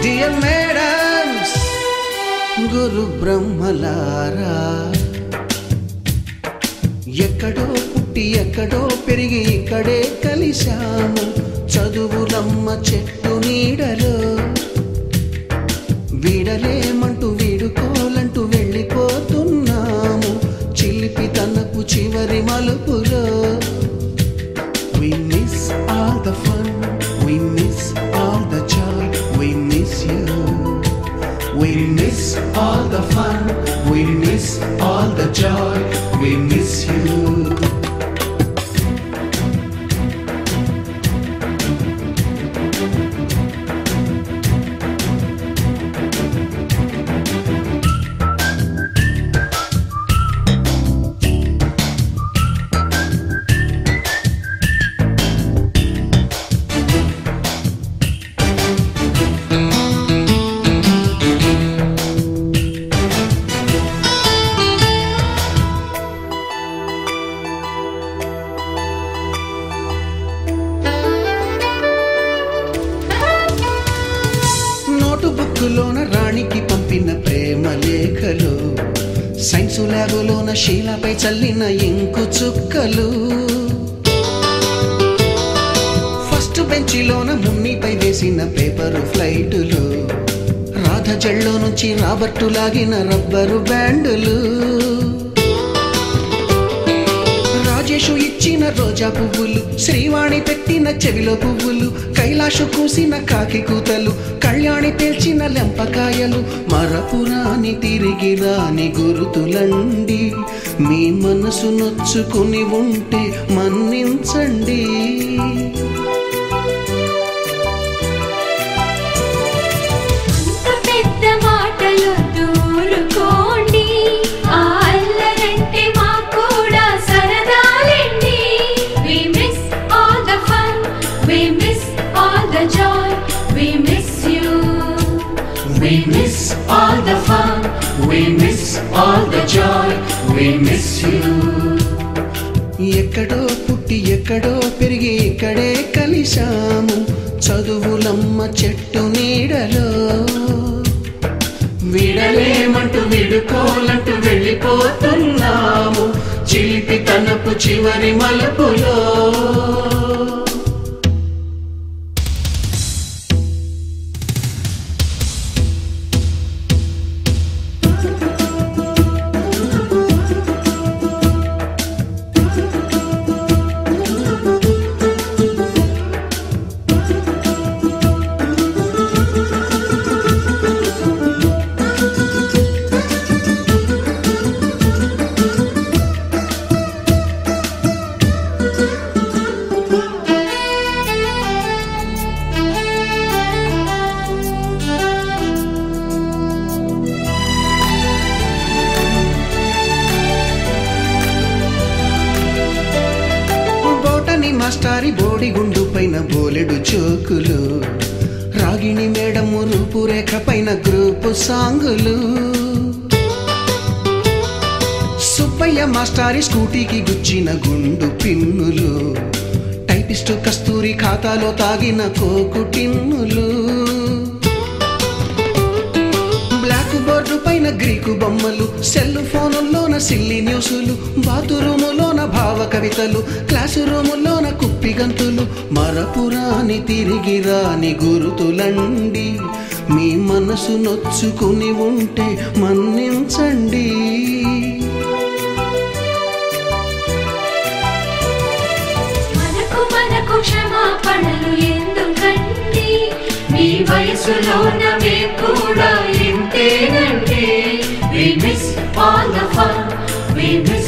Dear madams, గురు బ్రహ్మలారా, ఎక్కడో పుట్టి ఎక్కడో పెరిగి ఇక్కడే కలిశాము చదువులమ్మ చెట్టు నీడలో. వీడలేమంటూ వీడుకోలంటూ వెళ్ళిపోతున్నాము చిలిపి తనపు చివరి మలుపులో. We miss all the fun, we miss all the joy, we miss you. We miss all the fun, we miss all the joy, we miss you. బుక్కులోన రాణికి పంపిన ప్రేమ లేఖలు, సైన్సు ల్యాబులోన శీలపై చల్లిన ఇంకు చుక్కలు, ఫస్ట్ బెంచిలోన మున్నిపై వేసిన పేపరు ఫ్లైటులు, రాధ జల్లో నుంచి రాబర్టు లాగిన rubber బ్యాండులు, Rajesh ఇచ్చిన రోజా పువ్వులు, శ్రీవాణి పెట్టిన చెవిలో పువ్వులు, కైలాషు కూసిన కాకి కూతలు, కళ్యాణి పేల్చిన లెంపకాయలు, మరపురాని తిరిగి రాని గురుతులండి. మీ మనసు నొచ్చుకుని ఉంటే మన్నించండి. We miss all the fun, we miss all the joy, we miss you. ఎక్కడో పుట్టి ఎక్కడో పెరిగి ఇక్కడే కలిశాము చదువులమ్మ చెట్టు నీడలో. వీడలేమంటూ వీడుకోలంటూ వెళ్ళిపోతున్నాము చిలిపి తనపు చివరి మలుపులో. మాస్టారి బోడిగుండు పైన బోలెడు చోకులు, రాగిణి మేడము రూపురేఖ పైన గ్రూపు సాంగులు, సుబ్బయ్య మాస్టారి స్కూటీకి గుచ్చిన గుండు పిన్నులు, టైపిస్టు కస్తూరి ఖాతాలో తాగిన కోకు టిన్నులు, బ్లాక్ బోర్డు పైన గ్రీకు బొమ్మలు, సెల్ ఫోనుల్లోన సిల్లి న్యూసులు, బాతురూములోన భావ కవితలు, క్లాసు రూములోన కుప్పి గంతులు, మరపురాని తిరిగి రాని గురుతులండి. మీ మనసు నొచ్చుకుని ఉంటే మన్నించండి. మనకు క్షమాపణలు ఎందుకండి, మీ వయసులోన మేము కూడా ఇంతేనండి. We miss all the fun, we miss